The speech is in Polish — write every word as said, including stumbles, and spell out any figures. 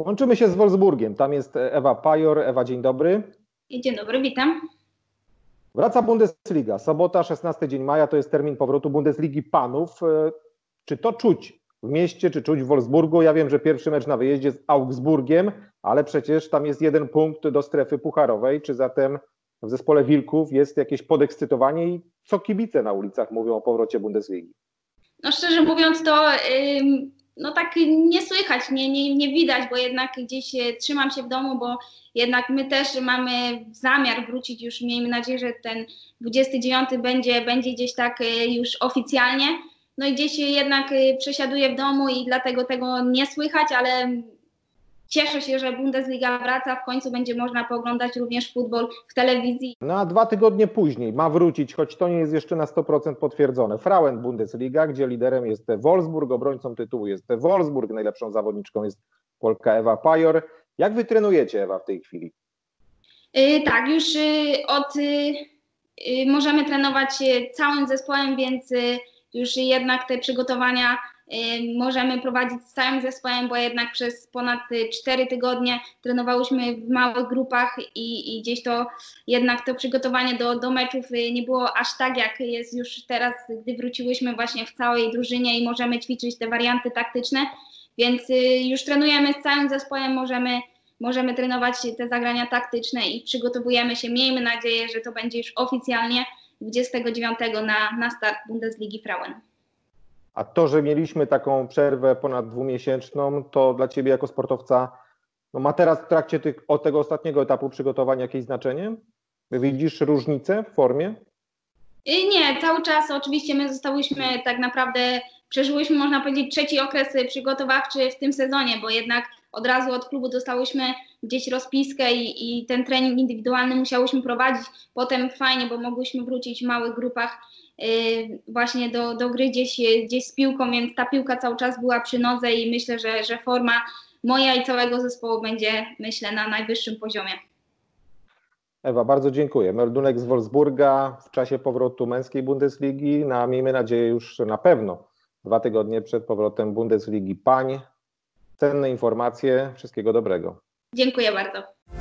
Łączymy się z Wolfsburgiem. Tam jest Ewa Pajor. Ewa, dzień dobry. Dzień dobry, witam. Wraca Bundesliga. Sobota, szesnasty dzień maja, to jest termin powrotu Bundesligi Panów. Czy to czuć w mieście, czy czuć w Wolfsburgu? Ja wiem, że pierwszy mecz na wyjeździe z Augsburgiem, ale przecież tam jest jeden punkt do strefy pucharowej. Czy zatem w zespole Wilków jest jakieś podekscytowanie i co kibice na ulicach mówią o powrocie Bundesligi? No szczerze mówiąc to yy, no tak nie słychać, nie, nie, nie widać, bo jednak gdzieś trzymam się w domu, bo jednak my też mamy zamiar wrócić już, miejmy nadzieję, że ten dwudziesty dziewiąty będzie, będzie gdzieś tak już oficjalnie. No i gdzieś jednak przesiaduję w domu i dlatego tego nie słychać, ale cieszę się, że Bundesliga wraca, w końcu będzie można pooglądać również futbol w telewizji. No a dwa tygodnie później ma wrócić, choć to nie jest jeszcze na sto procent potwierdzone, Frauen Bundesliga, gdzie liderem jest Wolfsburg, obrońcą tytułu jest Wolfsburg, najlepszą zawodniczką jest Polka Ewa Pajor. Jak wy trenujecie, Ewa, w tej chwili? Yy, tak, już yy, od yy, możemy trenować całym zespołem, więc yy, już jednak te przygotowania możemy prowadzić z całym zespołem, bo jednak przez ponad cztery tygodnie trenowałyśmy w małych grupach i, i gdzieś to jednak to przygotowanie do, do meczów nie było aż tak, jak jest już teraz, gdy wróciłyśmy właśnie w całej drużynie i możemy ćwiczyć te warianty taktyczne, więc już trenujemy z całym zespołem, możemy, możemy trenować te zagrania taktyczne i przygotowujemy się, miejmy nadzieję, że to będzie już oficjalnie dwudziestego dziewiątego na, na start Bundesligi Frauen. A to, że mieliśmy taką przerwę ponad dwumiesięczną, to dla ciebie jako sportowca no ma teraz w trakcie tych, od tego ostatniego etapu przygotowania jakieś znaczenie? Widzisz różnicę w formie? Nie, cały czas oczywiście my zostałyśmy tak naprawdę, przeżyłyśmy można powiedzieć trzeci okres przygotowawczy w tym sezonie, bo jednak od razu od klubu dostałyśmy gdzieś rozpiskę i, i ten trening indywidualny musiałyśmy prowadzić. Potem fajnie, bo mogłyśmy wrócić w małych grupach yy, właśnie do, do gry gdzieś, gdzieś z piłką, więc ta piłka cały czas była przy nodze i myślę, że, że forma moja i całego zespołu będzie, myślę, na najwyższym poziomie. Ewa, bardzo dziękuję. Meldunek z Wolfsburga w czasie powrotu męskiej Bundesligi, na, miejmy nadzieję już na pewno dwa tygodnie przed powrotem Bundesligi pań. Cenne informacje, wszystkiego dobrego. Dziękuję bardzo.